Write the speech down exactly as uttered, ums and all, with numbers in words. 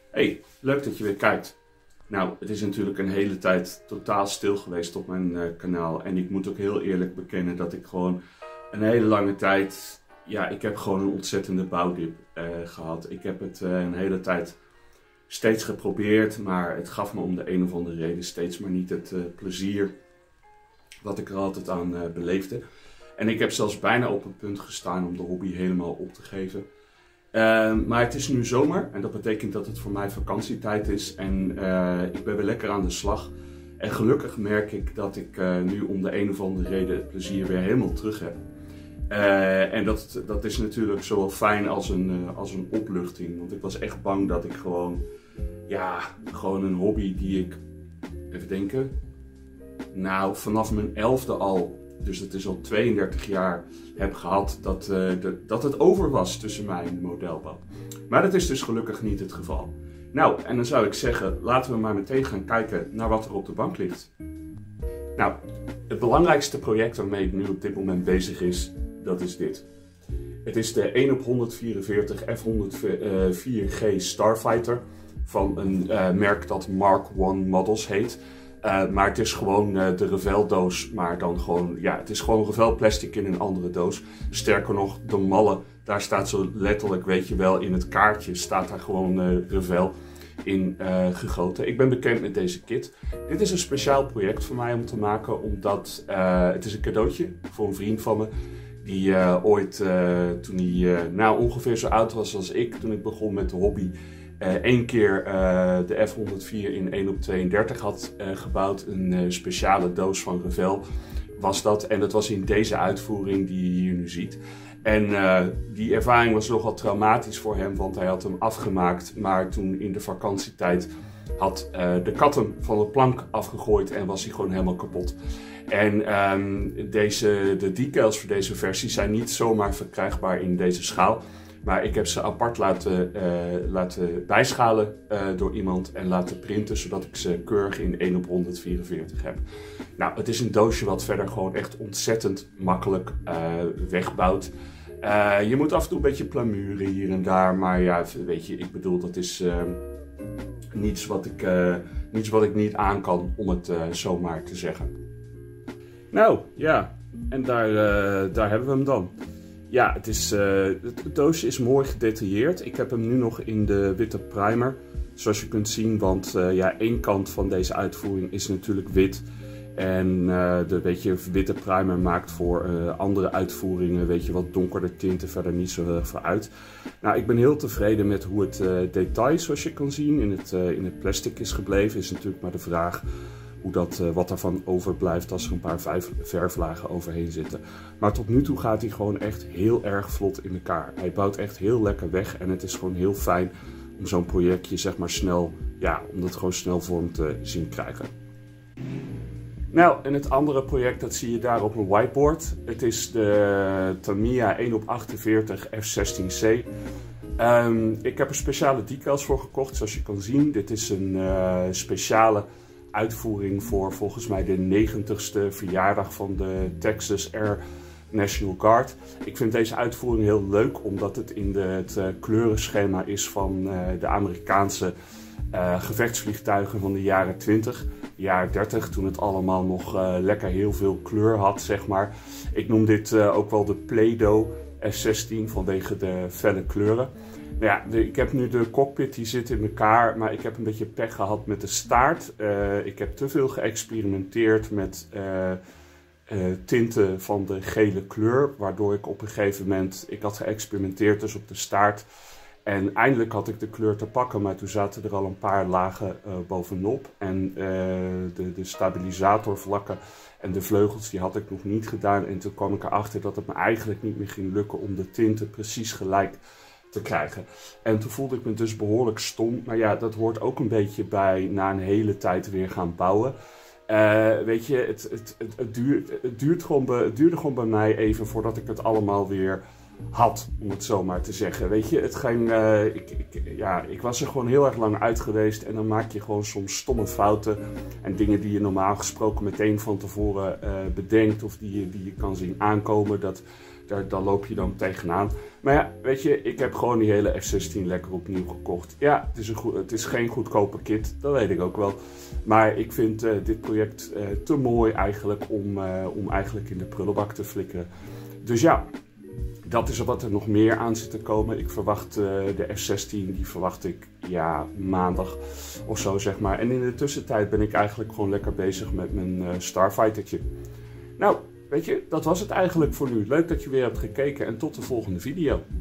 Hey, leuk dat je weer kijkt. Nou, het is natuurlijk een hele tijd totaal stil geweest op mijn uh, kanaal. En ik moet ook heel eerlijk bekennen dat ik gewoon een hele lange tijd... Ja, ik heb gewoon een ontzettende bouwdip uh, gehad. Ik heb het uh, een hele tijd steeds geprobeerd, maar het gaf me om de een of andere reden steeds maar niet het uh, plezier wat ik er altijd aan uh, beleefde. En ik heb zelfs bijna op een punt gestaan om de hobby helemaal op te geven. Uh, maar het is nu zomer en dat betekent dat het voor mij vakantietijd is en uh, ik ben weer lekker aan de slag. En gelukkig merk ik dat ik uh, nu om de een of andere reden het plezier weer helemaal terug heb. Uh, en dat, dat is natuurlijk zowel fijn als een, uh, als een opluchting, want ik was echt bang dat ik gewoon, ja, gewoon een hobby die ik, even denken, nou vanaf mijn elfde al, dus het is al tweeëndertig jaar, heb gehad dat, uh, de, dat het over was tussen mij en de modelbouw. Maar dat is dus gelukkig niet het geval. Nou, en dan zou ik zeggen, laten we maar meteen gaan kijken naar wat er op de bank ligt. Nou, het belangrijkste project waarmee ik nu op dit moment bezig is, dat is dit. Het is de één op honderdvierenveertig F honderdvier G Starfighter van een uh, merk dat Mark one Models heet. Uh, maar het is gewoon uh, de Revell doos, maar dan gewoon, ja, het is gewoon Revell plastic in een andere doos. Sterker nog, de mallen, daar staat zo letterlijk, weet je wel, in het kaartje staat daar gewoon uh, Revell in uh, gegoten. Ik ben bekend met deze kit. Dit is een speciaal project voor mij om te maken, omdat uh, het is een cadeautje voor een vriend van me. Die uh, ooit, uh, toen hij uh, nou, ongeveer zo oud was als ik, toen ik begon met de hobby, Uh, één keer uh, de F honderdvier in één op tweeëndertig had uh, gebouwd. Een uh, speciale doos van Revell was dat. En dat was in deze uitvoering die je hier nu ziet. En uh, die ervaring was nogal traumatisch voor hem, want hij had hem afgemaakt. Maar toen in de vakantietijd had uh, de kat hem van de plank afgegooid en was hij gewoon helemaal kapot. En um, deze, de decals voor deze versie zijn niet zomaar verkrijgbaar in deze schaal. Maar ik heb ze apart laten, uh, laten bijschalen uh, door iemand en laten printen, zodat ik ze keurig in één op honderdvierenveertig heb. Nou, het is een doosje wat verder gewoon echt ontzettend makkelijk uh, wegbouwt. Uh, je moet af en toe een beetje plamuren hier en daar, maar ja, weet je, ik bedoel, dat is uh, niets, wat ik, uh, niets wat ik niet aan kan, om het uh, zomaar te zeggen. Nou, ja, en daar, uh, daar hebben we hem dan. Ja, het, is, uh, het doosje is mooi gedetailleerd. Ik heb hem nu nog in de witte primer, zoals je kunt zien. Want uh, ja, één kant van deze uitvoering is natuurlijk wit. En uh, de weet je, witte primer maakt voor uh, andere uitvoeringen, weet je, wat donkerder tinten verder niet zo heel veel uit. Nou, ik ben heel tevreden met hoe het uh, detail, zoals je kan zien, in het, uh, in het plastic is gebleven. Is natuurlijk maar de vraag hoe dat, uh, wat daarvan overblijft als er een paar verflagen overheen zitten. Maar tot nu toe gaat hij gewoon echt heel erg vlot in elkaar. Hij bouwt echt heel lekker weg en het is gewoon heel fijn om zo'n projectje, zeg maar, snel, ja, om dat gewoon snel vorm te zien krijgen. Nou, en het andere project, dat zie je daar op een whiteboard. Het is de Tamiya één op achtenveertig F zestien C. Um, ik heb er speciale decals voor gekocht, zoals je kan zien. Dit is een uh, speciale uitvoering voor volgens mij de negentigste verjaardag van de Texas Air National Guard. Ik vind deze uitvoering heel leuk omdat het in de, het uh, kleurenschema is van uh, de Amerikaanse uh, gevechtsvliegtuigen van de jaren twintig, jaren dertig, toen het allemaal nog uh, lekker heel veel kleur had, zeg maar. Ik noem dit uh, ook wel de Play-Doh F zestien vanwege de felle kleuren. Nou ja, de, ik heb nu de cockpit, die zit in elkaar, maar ik heb een beetje pech gehad met de staart. Uh, ik heb te veel geëxperimenteerd met uh, uh, tinten van de gele kleur, waardoor ik op een gegeven moment, ik had geëxperimenteerd dus op de staart. En eindelijk had ik de kleur te pakken, maar toen zaten er al een paar lagen uh, bovenop. En uh, de, de stabilisatorvlakken en de vleugels, die had ik nog niet gedaan. En toen kwam ik erachter dat het me eigenlijk niet meer ging lukken om de tinten precies gelijk te krijgen. En toen voelde ik me dus behoorlijk stom. Maar ja, dat hoort ook een beetje bij na een hele tijd weer gaan bouwen. Uh, weet je, het, het, het, het, duurt, het, duurt gewoon be, het duurde gewoon bij mij even voordat ik het allemaal weer had, om het zo maar te zeggen. Weet je, het ging, uh, ik, ik, ja, ik was er gewoon heel erg lang uit geweest en dan maak je gewoon soms stomme fouten en dingen die je normaal gesproken meteen van tevoren uh, bedenkt of die je, die je kan zien aankomen. Dat, daar, daar loop je dan tegenaan. Maar ja, weet je, ik heb gewoon die hele F zestien lekker opnieuw gekocht. Ja, het is, een goed, het is geen goedkope kit, dat weet ik ook wel. Maar ik vind uh, dit project uh, te mooi eigenlijk om, uh, om eigenlijk in de prullenbak te flikkeren. Dus ja, dat is wat er nog meer aan zit te komen. Ik verwacht uh, de F zestien, die verwacht ik ja, maandag of zo zeg maar. En in de tussentijd ben ik eigenlijk gewoon lekker bezig met mijn uh, Starfightertje. Nou, weet je, dat was het eigenlijk voor nu. Leuk dat je weer hebt gekeken en tot de volgende video.